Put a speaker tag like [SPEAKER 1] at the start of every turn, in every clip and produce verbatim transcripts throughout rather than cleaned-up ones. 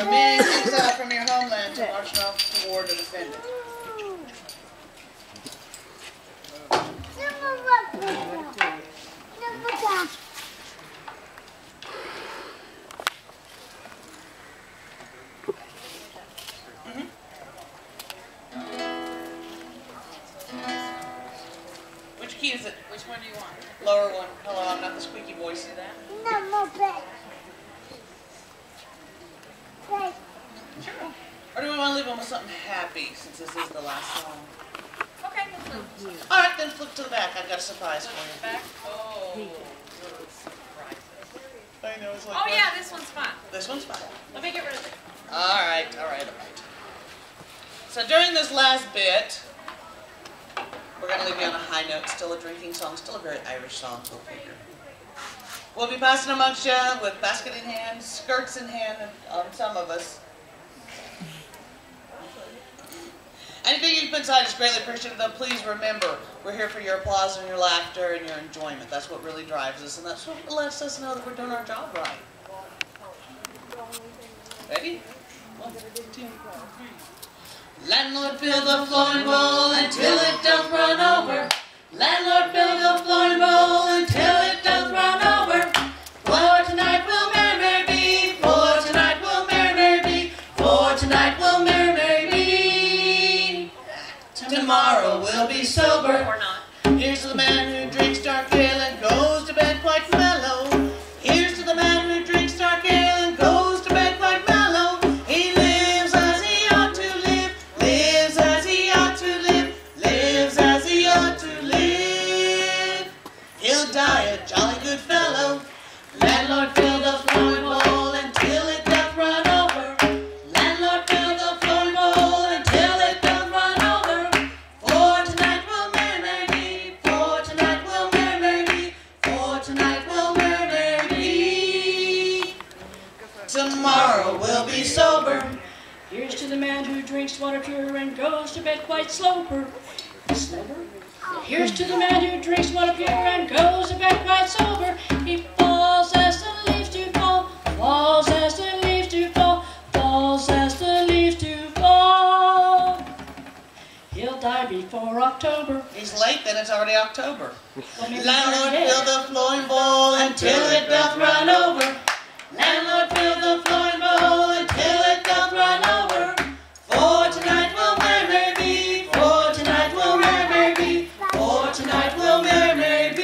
[SPEAKER 1] So many things out from your homeland to march off to war to defend it. Mm-hmm. Which key is it? Which one do you want? Lower one. Hello, I'm not the squeaky voice. See that?
[SPEAKER 2] No, more big. Big.
[SPEAKER 1] Sure. Or do we want to leave them with something happy since this is the last song?
[SPEAKER 3] Okay, let's flip.
[SPEAKER 1] All right, then flip to the back. I've got a surprise for you.
[SPEAKER 3] Back. Oh, surprises.
[SPEAKER 1] I know, it's like
[SPEAKER 3] Oh
[SPEAKER 1] that.
[SPEAKER 3] yeah, this one's fun.
[SPEAKER 1] This one's fine.
[SPEAKER 3] Let me get rid of it.
[SPEAKER 1] All right, all right, all right. So during this last bit, we're going to leave you on a high note. Still a drinking song, still a very Irish song. Go figure. We'll be passing amongst you with basket in hand, skirts in hand, on some of us. Anything you keep inside is greatly appreciated, though please remember, we're here for your applause and your laughter and your enjoyment. That's what really drives us, and that's what lets us know that we're doing our job right. Ready? One, two, three. Landlord, fill the flowing bowl until it doth run over. Landlord, fill the flowing bowl until it doth run over. For tonight will merry, merry be. For tonight will merry, merry be. For tonight will merry, merry be. Tomorrow we'll be sober.
[SPEAKER 3] Or not.
[SPEAKER 1] Here's to the man who drinks dark ale and goes to bed quite mellow. Here's to the man who drinks dark ale and goes to bed quite mellow. He lives as he ought to live, lives as he ought to live, lives as he ought to live. He'll die a jolly good fellow. Landlord, fill the flowing bowl until it doth run over. Landlord, fill the flowing bowl until it doth run over. For tonight will merry, merry be. For tonight will merry, merry be. For tonight will merry, merry be. Tomorrow we'll be sober.
[SPEAKER 4] Here's to the man who drinks water pure and goes to bed quite sober. Sober? Here's to the man who drinks water pure and goes to bed quite sober. He falls as the leaves do fall, falls as the leaves do fall, falls as the leaves do fall. He'll die before October.
[SPEAKER 1] He's late, then it's already October.
[SPEAKER 4] Well, maybe
[SPEAKER 1] Landlord,
[SPEAKER 4] not
[SPEAKER 1] fill
[SPEAKER 4] yet.
[SPEAKER 1] the flowing bowl until it doth run over. Landlord, fill the flowing bowl until it doth run over. For tonight will merry, merry be. For tonight will merry, merry be. For tonight will merry, merry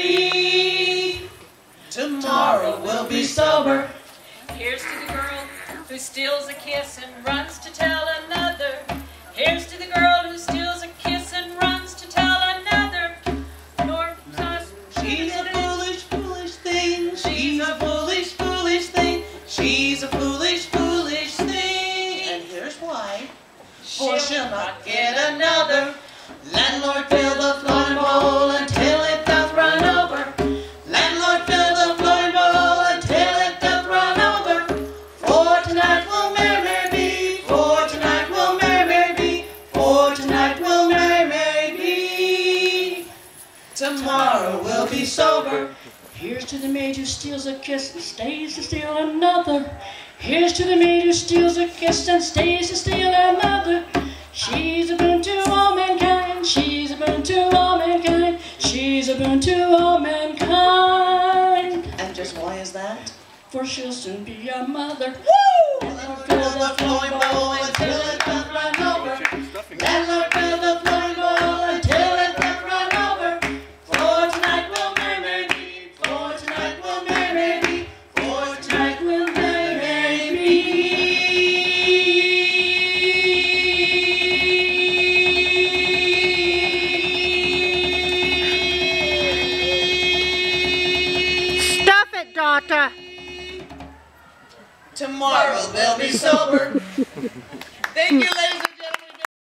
[SPEAKER 1] be. Tomorrow we'll be sober.
[SPEAKER 3] Here's to the girl who steals a kiss and runs to tell another. Here's to the girl who steals a kiss and runs to tell another. Nor does
[SPEAKER 1] She's a foolish, foolish thing. She's a foolish, foolish thing. She's a foolish, foolish thing. And here's why. For she'll not get another. Landlord, fill the flowing bowl until it doth run over. Landlord, fill the flowing bowl until it doth run over. For tonight will merry, merry be. For tonight will merry, merry be. For tonight will merry, merry be. Tomorrow we'll be sober.
[SPEAKER 4] Here's to the maid who steals a kiss and stays to steal another. Here's to the maid who steals a kiss and stays to steal another. She's a boon to all mankind. She's a boon to all mankind. She's a boon to all mankind.
[SPEAKER 1] And just why is that?
[SPEAKER 4] For she'll soon be a mother.
[SPEAKER 1] Woo! Landlord, fill the flowing bowl until it doth run over. Landlord, fill the flowing bowl until it doth run over. For tonight will merry, merry be. For tonight will merry, merry be. For tonight will merry, merry be.
[SPEAKER 2] Stuff it, daughter.
[SPEAKER 1] Tomorrow we'll be sober.